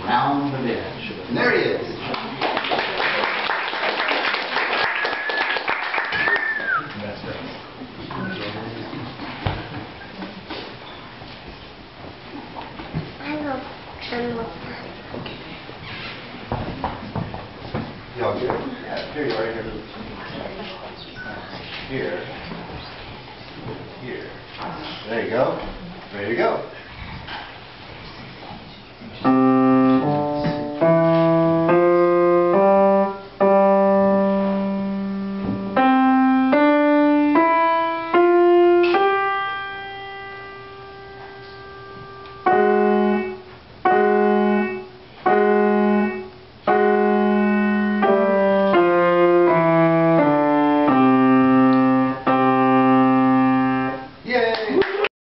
round the edge. And there he is. Y'all good? Yeah, here you are. Here. Here. There you go. Ready to go.